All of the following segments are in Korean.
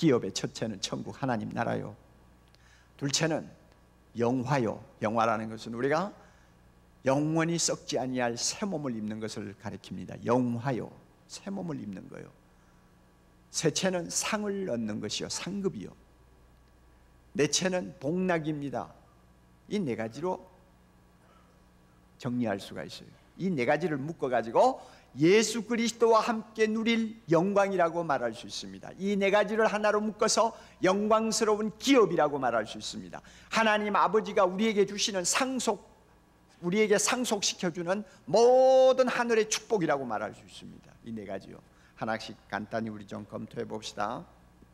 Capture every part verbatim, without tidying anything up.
기업의 첫째는 천국 하나님 나라요. 둘째는 영화요. 영화라는 것은 우리가 영원히 썩지 아니할 새 몸을 입는 것을 가리킵니다. 영화요. 새 몸을 입는 거요. 셋째는 상을 얻는 것이요. 상급이요. 넷째는 복락입니다. 이 네 가지로 정리할 수가 있어요. 이 네 가지를 묶어가지고 예수 그리스도와 함께 누릴 영광이라고 말할 수 있습니다. 이 네 가지를 하나로 묶어서 영광스러운 기업이라고 말할 수 있습니다. 하나님 아버지가 우리에게 주시는 상속, 우리에게 상속시켜주는 모든 하늘의 축복이라고 말할 수 있습니다. 이 네 가지요. 하나씩 간단히 우리 좀 검토해 봅시다.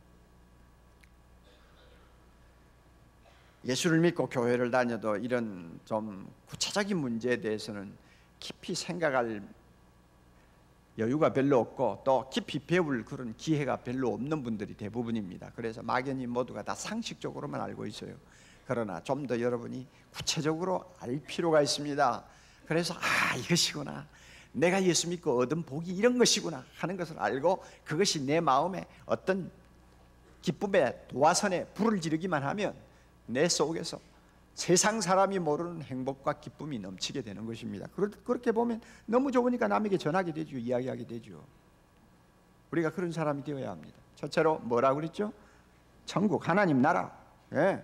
예수를 믿고 교회를 다녀도 이런 좀 구체적인 문제에 대해서는 깊이 생각할 여유가 별로 없고 또 깊이 배울 그런 기회가 별로 없는 분들이 대부분입니다. 그래서 막연히 모두가 다 상식적으로만 알고 있어요. 그러나 좀 더 여러분이 구체적으로 알 필요가 있습니다. 그래서 아, 이것이구나, 내가 예수 믿고 얻은 복이 이런 것이구나 하는 것을 알고 그것이 내 마음에 어떤 기쁨의 도화선에 불을 지르기만 하면 내 속에서 세상 사람이 모르는 행복과 기쁨이 넘치게 되는 것입니다. 그렇게 보면 너무 좋으니까 남에게 전하게 되죠. 이야기하게 되죠. 우리가 그런 사람이 되어야 합니다. 첫째로 뭐라고 그랬죠? 천국 하나님 나라. 예.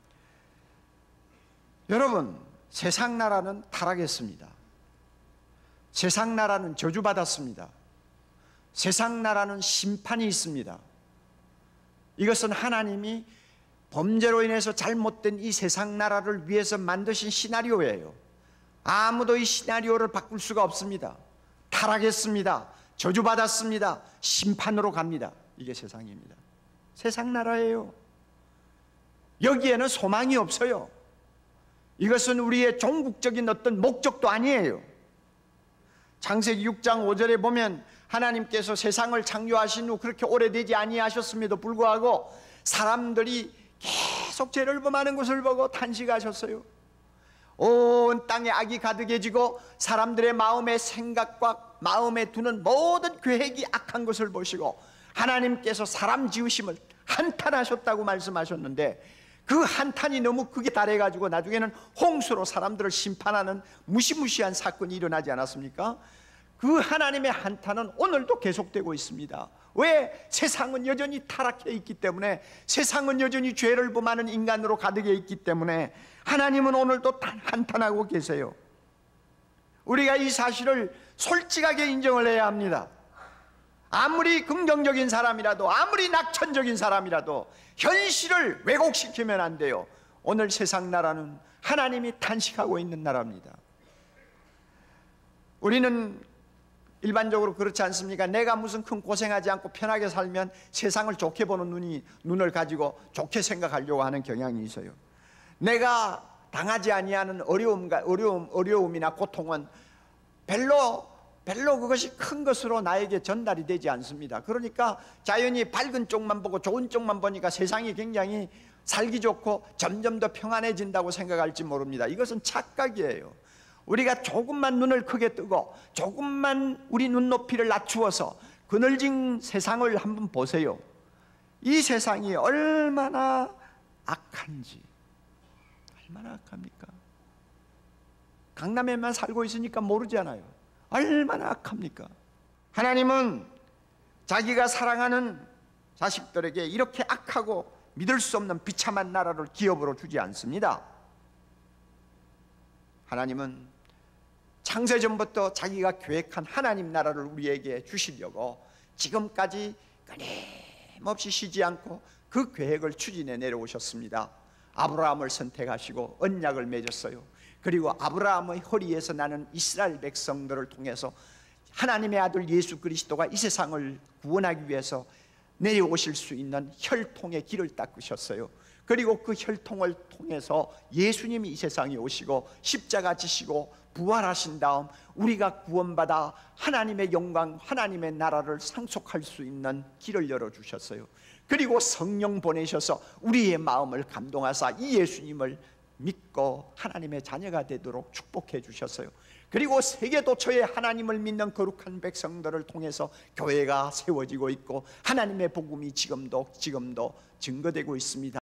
여러분, 세상 나라는 타락했습니다. 세상 나라는 저주받았습니다. 세상 나라는 심판이 있습니다. 이것은 하나님이 범죄로 인해서 잘못된 이 세상 나라를 위해서 만드신 시나리오예요. 아무도 이 시나리오를 바꿀 수가 없습니다. 타락했습니다. 저주받았습니다. 심판으로 갑니다. 이게 세상입니다. 세상 나라예요. 여기에는 소망이 없어요. 이것은 우리의 종국적인 어떤 목적도 아니에요. 창세기 육 장 오 절에 보면 하나님께서 세상을 창조하신 후 그렇게 오래되지 아니하셨음에도 불구하고 사람들이 계속 죄를 범하는 것을 보고 탄식하셨어요. 온 땅에 악이 가득해지고 사람들의 마음의 생각과 마음에 두는 모든 계획이 악한 것을 보시고 하나님께서 사람 지으심을 한탄하셨다고 말씀하셨는데 그 한탄이 너무 크게 달해가지고 나중에는 홍수로 사람들을 심판하는 무시무시한 사건이 일어나지 않았습니까? 그 하나님의 한탄은 오늘도 계속되고 있습니다. 왜? 세상은 여전히 타락해 있기 때문에, 세상은 여전히 죄를 범하는 인간으로 가득해 있기 때문에 하나님은 오늘도 한탄하고 계세요. 우리가 이 사실을 솔직하게 인정을 해야 합니다. 아무리 긍정적인 사람이라도, 아무리 낙천적인 사람이라도 현실을 왜곡시키면 안 돼요. 오늘 세상 나라는 하나님이 탄식하고 있는 나라입니다. 우리는 일반적으로 그렇지 않습니까? 내가 무슨 큰 고생하지 않고 편하게 살면 세상을 좋게 보는 눈이, 눈을 가지고 좋게 생각하려고 하는 경향이 있어요. 내가 당하지 아니하는 어려움과 어려움, 어려움이나 고통은 별로 별로 그것이 큰 것으로 나에게 전달이 되지 않습니다. 그러니까 자연히 밝은 쪽만 보고 좋은 쪽만 보니까 세상이 굉장히 살기 좋고 점점 더 평안해진다고 생각할지 모릅니다. 이것은 착각이에요. 우리가 조금만 눈을 크게 뜨고 조금만 우리 눈높이를 낮추어서 그늘진 세상을 한번 보세요. 이 세상이 얼마나 악한지. 얼마나 악합니까? 강남에만 살고 있으니까 모르잖아요. 얼마나 악합니까? 하나님은 자기가 사랑하는 자식들에게 이렇게 악하고 믿을 수 없는 비참한 나라를 기업으로 주지 않습니다. 하나님은 창세전부터 자기가 계획한 하나님 나라를 우리에게 주시려고 지금까지 끊임없이 쉬지 않고 그 계획을 추진해 내려오셨습니다. 아브라함을 선택하시고 언약을 맺었어요. 그리고 아브라함의 허리에서 나는 이스라엘 백성들을 통해서 하나님의 아들 예수 그리스도가 이 세상을 구원하기 위해서 내려오실 수 있는 혈통의 길을 닦으셨어요. 그리고 그 혈통을 통해서 예수님이 이 세상에 오시고 십자가 지시고 부활하신 다음 우리가 구원받아 하나님의 영광, 하나님의 나라를 상속할 수 있는 길을 열어주셨어요. 그리고 성령 보내셔서 우리의 마음을 감동하사 이 예수님을 믿고 하나님의 자녀가 되도록 축복해 주셨어요. 그리고 세계 도처에 하나님을 믿는 거룩한 백성들을 통해서 교회가 세워지고 있고 하나님의 복음이 지금도 지금도 증거되고 있습니다.